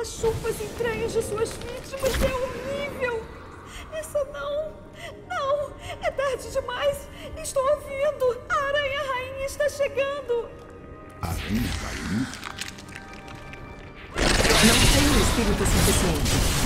Ela chupa as entranhas de suas vítimas. É horrível. Essa não. Não. É tarde demais. Estou ouvindo. A aranha rainha está chegando. Aranha rainha? Não tenho espírito suficiente.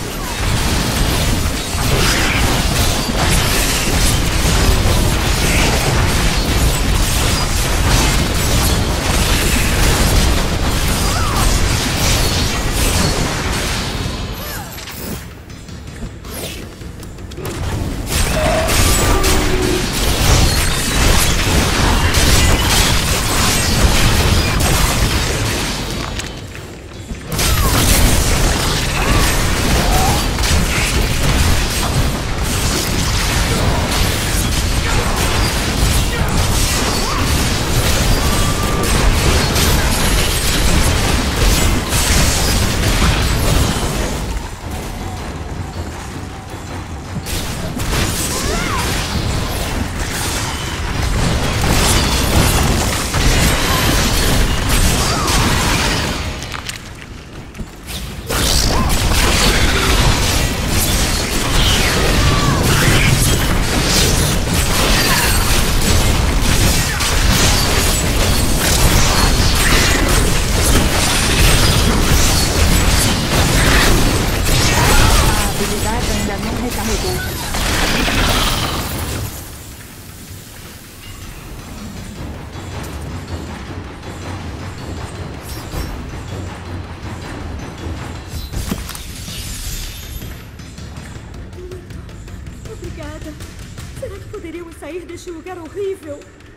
Obrigada. Será que poderíamos sair deste lugar horrível?